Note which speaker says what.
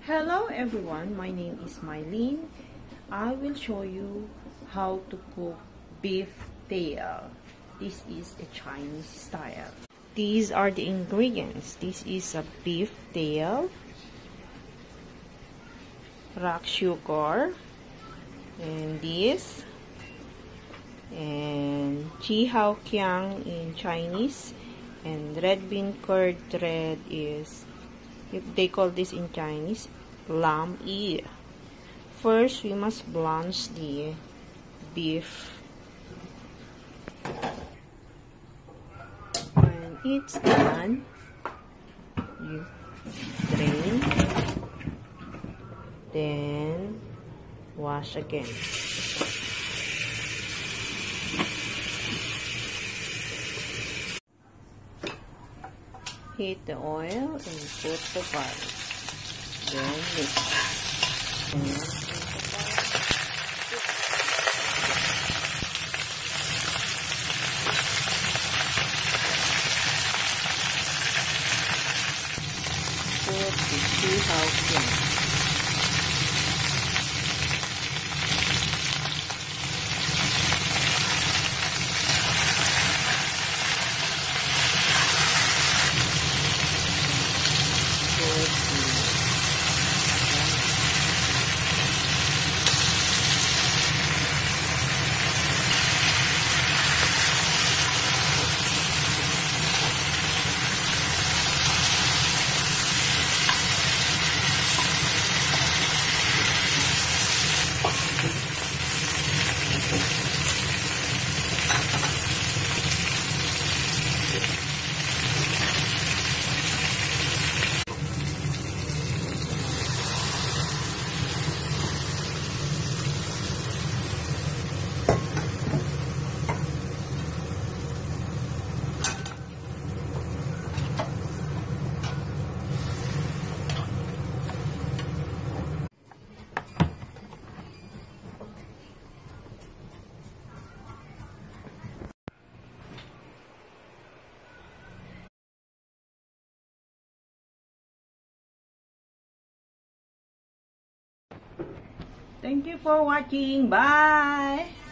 Speaker 1: Hello everyone, my name is Mylene. I will show you how to cook beef tail. This is a Chinese style. These are the ingredients. This is a beef tail, rock sugar, and this, and chi hao kiang in Chinese, and red bean curd thread is, if they call this in Chinese, lamb ear. First, we must blanch the beef. When it's done, you drain, then wash again. Heat the oil and put the garlic. Then mix. Put the chi hao kiang. Thank you for watching. Bye!